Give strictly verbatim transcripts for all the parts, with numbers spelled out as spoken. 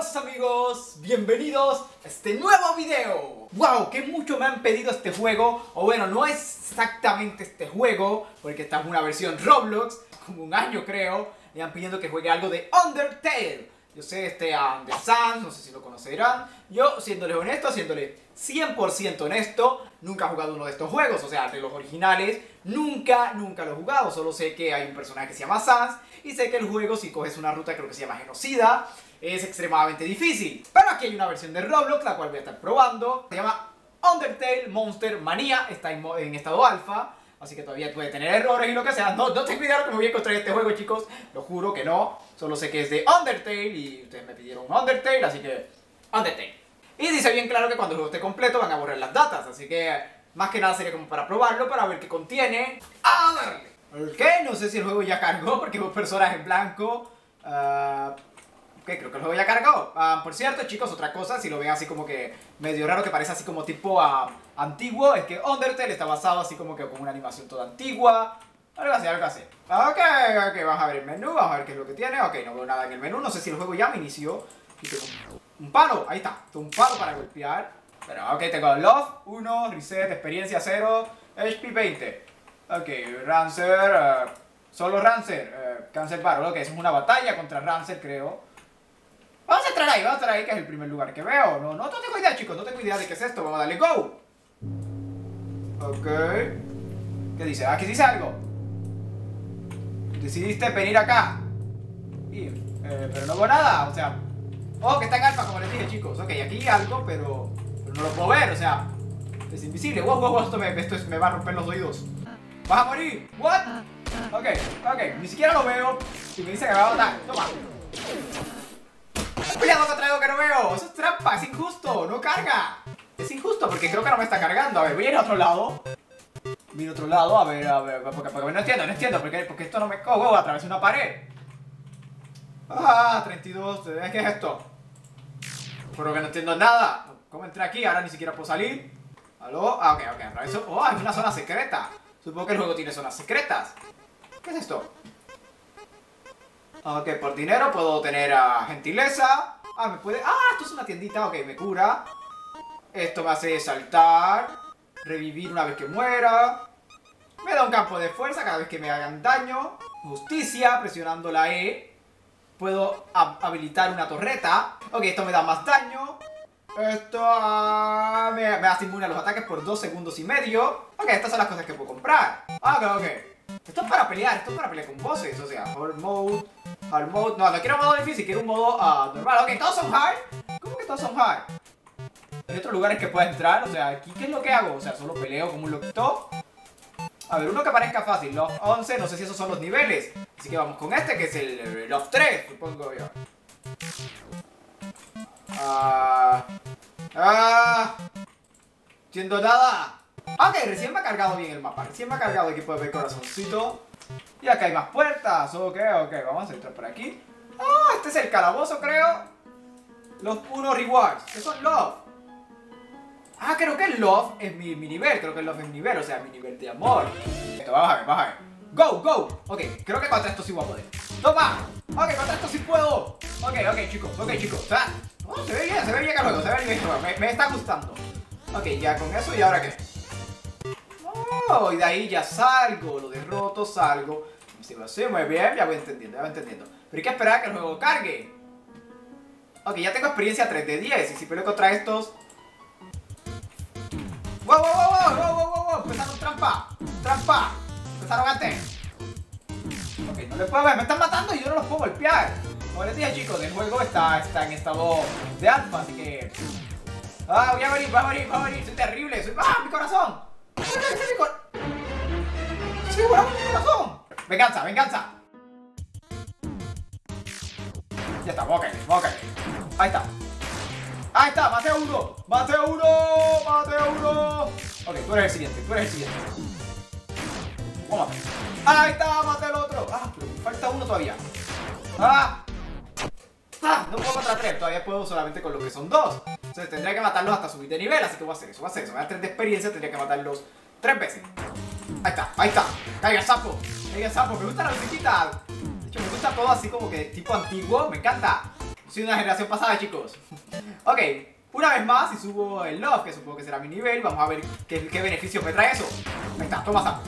Buenas amigos, bienvenidos a este nuevo video. Wow, que mucho me han pedido este juego. O bueno, no es exactamente este juego, porque esta es una versión Roblox, como un año creo. Me han pidiendo que juegue algo de Undertale. Yo sé, este um, de Sans, no sé si lo conocerán. Yo, siéndole honesto, siéndole cien por ciento honesto, nunca he jugado uno de estos juegos. O sea, de los originales, nunca, nunca lo he jugado. Solo sé que hay un personaje que se llama Sans. Y sé que el juego, si coges una ruta, creo que se llama Genocida, es extremadamente difícil. Pero aquí hay una versión de Roblox, la cual voy a estar probando. Se llama Undertale Monster Mania. Está en, en estado alfa. Así que todavía puede tener errores y lo que sea. No, no tengo idea de lo que me voy a encontrar en este juego, chicos. Lo juro que no. Solo sé que es de Undertale y ustedes me pidieron Undertale, así que Undertale. Y dice bien claro que cuando el juego esté completo van a borrar las datas. Así que más que nada sería como para probarlo, para ver qué contiene. ¡A darle! Ok, no sé si el juego ya cargó porque veo personas en blanco. Uh, ok, creo que el juego ya cargó. Uh, por cierto, chicos, otra cosa, si lo ven así como que medio raro, que parece así como tipo uh, antiguo, es que Undertale está basado así como que con una animación toda antigua. Algo así, algo así. Ok, ok, vamos a ver el menú, vamos a ver qué es lo que tiene. Ok, no veo nada en el menú, no sé si el juego ya me inició. Aquí tengo un palo, ahí está, tengo un palo para golpear. Pero ok, tengo Love uno, Reset, Experiencia cero, H P veinte. Ok, Rancer, uh, solo Rancer, uh, Cancel Battle. Ok, eso es una batalla contra Rancer, creo. Vamos a entrar ahí, vamos a entrar ahí, que es el primer lugar que veo. No, no, no tengo idea, chicos, no tengo idea de qué es esto. Vamos a darle Go. Ok. ¿Qué dice? Aquí dice algo. Decidiste venir acá. Y, eh, pero no veo nada, o sea. Oh, que está en alfa, como les dije, chicos. Ok, aquí hay algo, pero, pero no lo puedo ver, o sea. Es invisible. Wow, wow, wow, esto me, esto me va a romper los oídos. ¡Vas a morir! ¿What? Ok, ok, ni siquiera lo veo. Y me dice que me va a matar. Toma. Estoy peleando contra algo que no veo. Eso es trampa, es injusto, no carga. Es injusto porque creo que no me está cargando. A ver, voy a ir a otro lado. Voy a ir a otro lado, a ver, a ver, porque, porque no entiendo, no entiendo, porque, porque esto no me... Oh, wow, atravesé una pared. Ah, treinta y dos, ¿qué es esto? Pero que no entiendo nada. ¿Cómo entré aquí? Ahora ni siquiera puedo salir. ¿Aló? Ah, ok, ok, atraveso. Oh, es una zona secreta. Supongo que el juego tiene zonas secretas. ¿Qué es esto? Ok, por dinero puedo tener uh, gentileza. Ah, me puede... Ah, esto es una tiendita. Ok, me cura. Esto me hace saltar. Revivir una vez que muera. Me da un campo de fuerza cada vez que me hagan daño. Justicia, presionando la E. Puedo habilitar una torreta. Ok, esto me da más daño. Esto uh, me, me hace inmune a los ataques por dos segundos y medio. Ok, estas son las cosas que puedo comprar. Ah, ok, ok. Esto es para pelear, esto es para pelear con bosses. O sea, hard mode, hard mode. No, no quiero un modo difícil, quiero un modo uh, normal. Ok, todos son hard. ¿Cómo que todos son hard? Hay otros lugares que puedo entrar. O sea, aquí, ¿qué es lo que hago? O sea, solo peleo como un loquito. A ver, uno que parezca fácil. Love once, no sé si esos son los niveles. Así que vamos con este, que es el, el Love tres, supongo yo. Ah... Ah, entiendo nada. Ok, recién me ha cargado bien el mapa. Recién me ha cargado, aquí puedes ver corazoncito. Y acá hay más puertas. Ok, ok, vamos a entrar por aquí. Ah, este es el calabozo, creo. Los uno rewards. ¿Qué son Love? Ah, creo que el Love es mi, mi nivel. Creo que el Love es mi nivel, o sea, mi nivel de amor. Esto, vamos a ver, vamos a ver. Go, go. Ok, creo que contra esto sí voy a poder. ¡Toma! Ok, contra esto sí puedo. Ok, ok, chicos, ok, chicos. O sea, oh, se ve bien, se ve bien el juego, se ve bien el juego. Me, me está gustando. Ok, ya con eso, ¿y ahora qué? Oh, y de ahí ya salgo, lo derroto, salgo. Si lo sé muy bien, ya voy entendiendo, ya voy entendiendo. Pero hay que esperar a que el juego cargue. Ok, ya tengo experiencia tres de diez. Y si peleo contra estos... ¡Wow, wow, wow, wow, wow, wow, wow! Empezaron trampa, trampa. Empezaron antes. Ok, no le puedo ver, me están matando y yo no los puedo golpear. Como les dije, chicos, el juego está, está en estado de alfa, así que... Ah, voy a morir, va a morir, va a morir, soy terrible, soy... ¡Ah, mi corazón! ¡Ese es mi corazón! ¡Sí, bueno, mi corazón! ¡Venganza, venganza! Ya está, ok, ok. Ahí está. Ahí está, maté a uno, maté a uno, maté a uno. Ok, tú eres el siguiente, tú eres el siguiente. Vamos a matar. Ahí está, maté al otro. Ah, pero me falta uno todavía. Ah. Ah, no puedo contra tres, todavía puedo solamente con lo que son dos. Entonces tendría que matarlos hasta subir de nivel, así que voy a hacer eso, voy a hacer eso. Me da tres de experiencia, tendría que matarlos tres veces. Ahí está, ahí está. Caiga sapo, caiga sapo, me gusta la musiquita. De hecho, me gusta todo así como que tipo antiguo, me encanta. Soy una generación pasada, chicos. Ok, una vez más, si subo el Love, que supongo que será mi nivel, vamos a ver qué, qué beneficios me trae eso. Ahí está, toma sapo.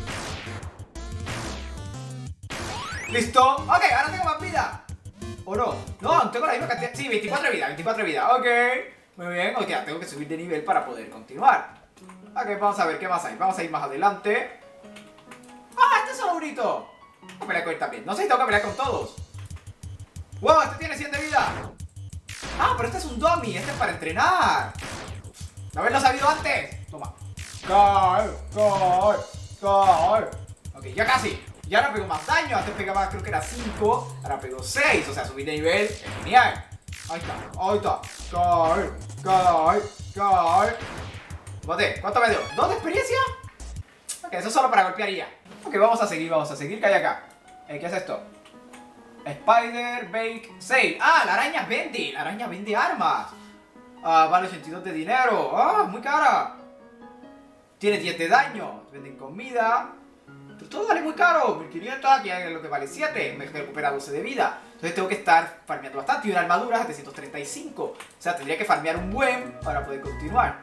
Listo. Ok, ahora tengo más vida. ¿O no? No, tengo la misma cantidad. Sí, veinticuatro de vida, veinticuatro de vida. Ok. Muy bien, ok, tengo que subir de nivel para poder continuar. Ok, vamos a ver qué más hay. Vamos a ir más adelante. ¡Ah, este es solo bonito! Voy a pelear con él también. No sé si tengo que pelear con todos. ¡Wow! Este tiene cien de vida. Ah, pero este es un dummy. Este es para entrenar. ¿No haberlo sabido antes? Toma. Cae, cae, cae. Ok, ya casi. Ya ahora pego más daño. Antes pegaba, creo que era cinco. Ahora pego seis. O sea, subir de nivel. Es genial. Ahí está, ahí está. Cae, cae, cae. Tómate, ¿cuánto me dio? ¿Dos de experiencia? Ok, eso es solo para golpear y ya. Ok, vamos a seguir, vamos a seguir. ¿Qué hay acá? Eh, ¿Qué es esto? Spider Bake Sale. Ah, la araña vende. La araña vende armas. Ah, vale ochenta y dos de dinero. Ah, muy cara. Tiene diez de daño. Venden comida. Pero todo vale muy caro. mil quinientos, aquí hay lo que vale siete. Me recupera doce de vida. Entonces tengo que estar farmeando bastante. Y una armadura setecientos treinta y cinco. O sea, tendría que farmear un buen para poder continuar.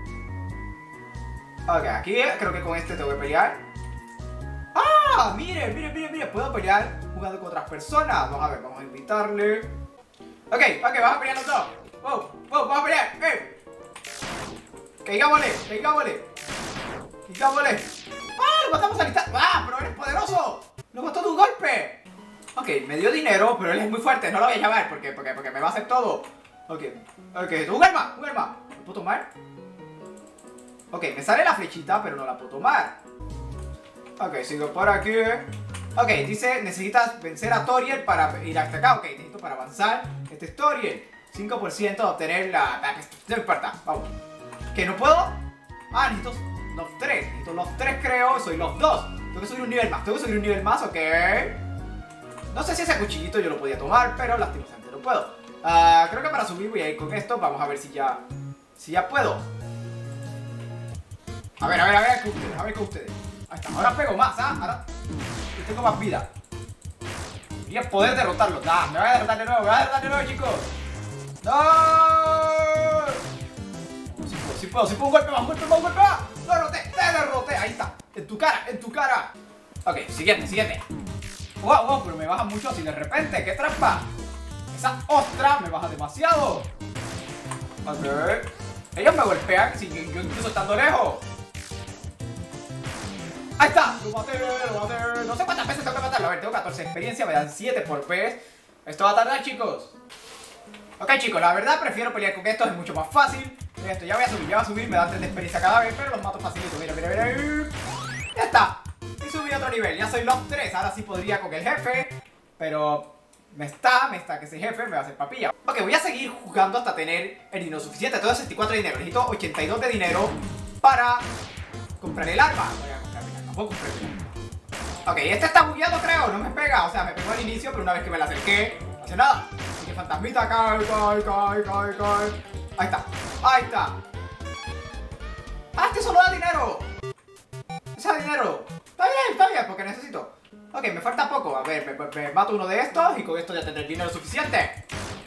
Ok, aquí creo que con este tengo que pelear. ¡Ah! Mire, mire, mire, mire. Puedo pelear jugando con otras personas. Vamos a ver, vamos a invitarle. Ok, ok, vamos a pelear los dos. Wow, wow, vamos a pelear. ¡Eh! Caigámosle, caigámosle. Caigámosle. ¡Ah! Lo matamos al instante. ¡Ah! Pero eres poderoso. Lo mató de un golpe. Ok, me dio dinero, pero él es muy fuerte. No lo voy a llamar porque, porque, porque me va a hacer todo. Ok, ok. Un arma, un arma. ¿Lo puedo tomar? Ok, me sale la flechita, pero no la puedo tomar. Ok, sigo por aquí. Ok, dice, necesitas vencer a Toriel para ir hasta acá. Ok, necesito para avanzar. Este es Toriel. cinco por ciento de obtener la... No me importa, vamos. ¿Que no puedo? Ah, necesito los tres. Necesito los tres, creo. Soy los dos. Tengo que subir un nivel más. Tengo que subir un nivel más, ok. No sé si ese cuchillito yo lo podía tomar, pero lastimosamente no puedo. Uh, creo que para subir voy a ir con esto. Vamos a ver si ya... Si ya puedo. A ver, a ver, a ver con ustedes, a ver con ustedes. Ahí está, ahora pego más, ¿ah? Ahora tengo más vida. Y es poder derrotarlo. Ah, me voy a derrotar de nuevo, me voy a derrotar de nuevo, chicos. ¡No! Si puedo, si puedo, si puedo, un golpe más, un golpe más, un golpe más. ¡Lo derroté! ¡Te derroté! Ahí está, en tu cara, en tu cara. Ok, siguiente, siguiente. Wow, wow, pero me baja mucho así de repente, ¡qué trampa! Esa ostra me baja demasiado. Ok. Ellos me golpean, si yo, yo incluso estando lejos. ¡Ahí está! ¡Lo maté! ¡Lo maté! No sé cuántas veces tengo que matarlo. A ver, tengo catorce de experiencia, me dan siete por vez. Esto va a tardar, chicos. Ok, chicos, la verdad prefiero pelear con estos, es mucho más fácil. Mira esto, ya voy a subir, ya voy a subir, me dan tres de experiencia cada vez, pero los mato facilito. Mira, mira, mira. Ya está. Y subí a otro nivel, ya soy los tres. Ahora sí podría con el jefe, pero me está, me está que ese jefe me va a hacer papilla. Ok, voy a seguir jugando hasta tener el dinero suficiente. Tengo sesenta y cuatro de dinero, necesito ochenta y dos de dinero para comprar el arma. Voy a comprar el arma, puedo comprar el arma. Ok, este está bugueado, creo, no me pega. O sea, me pegó al inicio, pero una vez que me la acerqué, no hace nada. Así que fantasmita, cae, cae, cae, cae, cae. Ahí está, ahí está. Ah, este solo da dinero. Ese da dinero. Está bien, está bien, porque necesito. Ok, me falta poco. A ver, me, me mato uno de estos y con esto ya tendré el dinero suficiente.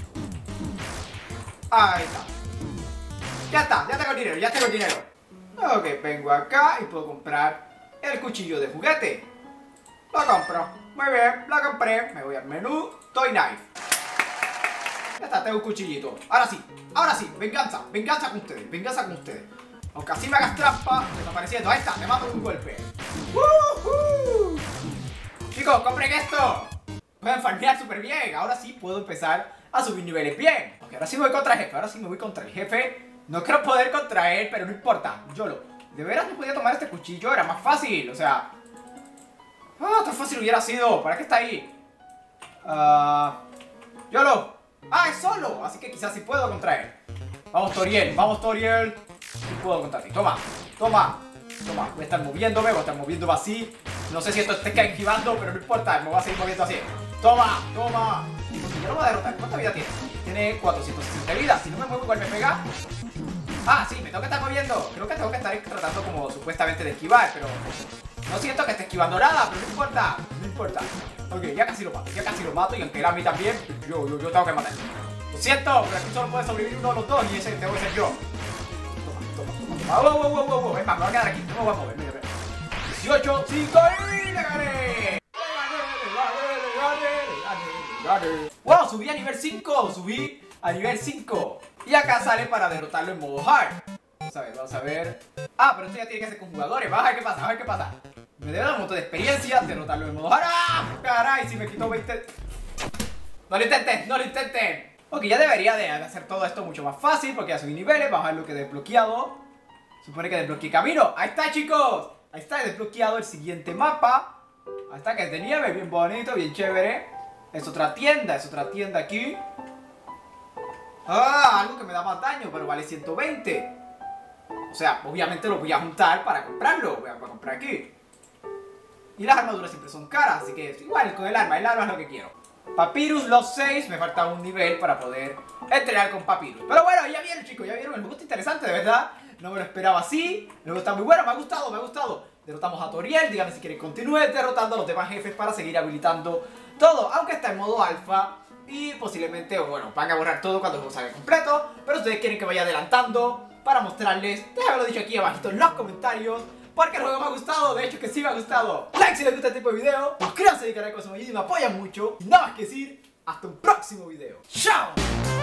Ahí está. Ya está, ya tengo el dinero, ya tengo el dinero. Ok, vengo acá y puedo comprar el cuchillo de juguete. Lo compro. Muy bien, lo compré. Me voy al menú, Toy Knife. Ya está, tengo un cuchillito. Ahora sí, ahora sí, venganza, venganza con ustedes, venganza con ustedes. Aunque así me hagas trampa, desapareciendo. Ahí está, te mato de un golpe. ¡Woohoo! Chicos, compren esto. Pueden farmear súper bien. Ahora sí puedo empezar a subir niveles bien. Ok, ahora sí me voy contra el jefe. Ahora sí me voy contra el jefe. No creo poder contra él, pero no importa. YOLO. De veras no podía tomar este cuchillo. Era más fácil. O sea... Ah, tan fácil hubiera sido. ¿Para qué está ahí? Uh, YOLO. Ah, es solo. Así que quizás sí puedo contra él. Vamos, Toriel. Vamos, Toriel. Sí puedo contra ti. Toma. Toma. Toma. Voy a estar moviéndome. Voy a estar moviéndome así. No sé si esto esté esquivando, pero no importa. Me voy a seguir moviendo así. Toma. Toma. Yo lo voy a derrotar. ¿Cuánta vida tiene? Tiene cuatrocientos sesenta vidas. Si no me muevo igual me pega. Ah, sí, me tengo que estar moviendo. Creo que tengo que estar tratando como supuestamente de esquivar, pero no siento que esté esquivando nada, pero no importa. No importa. Ok, ya casi lo mato. Ya casi lo mato y aunque él a mí también, yo, yo, yo tengo que matar. Lo siento, pero aquí solo puede sobrevivir uno de los dos y ese tengo que ser yo. Toma, toma, toma, toma. Wow, wow, wow, wow, wow. Es más, me voy a quedar aquí, no me voy a mover, mira, mira. dieciocho, cinco y le gané. Wow, subí a nivel cinco, subí a nivel cinco. Y acá sale para derrotarlo en modo hard. Vamos a ver, vamos a ver. Ah, pero esto ya tiene que ser con jugadores. Vamos a ver qué pasa, a ver qué pasa. Me debe dar un montón de experiencia derrotarlo en modo hard. ¡Ah! Caray, si me quitó veinte. No lo intenten, no lo intenten. Ok, ya debería de hacer todo esto mucho más fácil porque ya subí niveles. Vamos a ver lo que he desbloqueado. Supone que desbloqueé camino. Ahí está, chicos. Ahí está, he desbloqueado el siguiente mapa. Ahí está, que es de nieve, bien bonito, bien chévere. Es otra tienda, es otra tienda aquí. Ah, algo que me da más daño, pero vale ciento veinte. O sea, obviamente lo voy a juntar para comprarlo. Voy a comprar aquí. Y las armaduras siempre son caras, así que igual con el arma, el arma es lo que quiero. Papyrus los seis, me falta un nivel para poder entrenar con Papyrus. Pero bueno, ya vieron, chicos, ya vieron, el juego está interesante, de verdad. No me lo esperaba así, el juego está muy bueno, me ha gustado, me ha gustado. Derrotamos a Toriel, díganme si quieren continuar derrotando a los demás jefes para seguir habilitando todo. Aunque está en modo alfa y posiblemente, bueno, van a borrar todo cuando el juego salga completo. Pero ustedes quieren que vaya adelantando para mostrarles, déjenmelo dicho aquí abajito en los comentarios, porque el juego me ha gustado, de hecho que sí me ha gustado. Like si les gusta este tipo de video, suscríbanse al canal que me apoyan mucho. Y nada más que decir, hasta un próximo video. ¡Chao!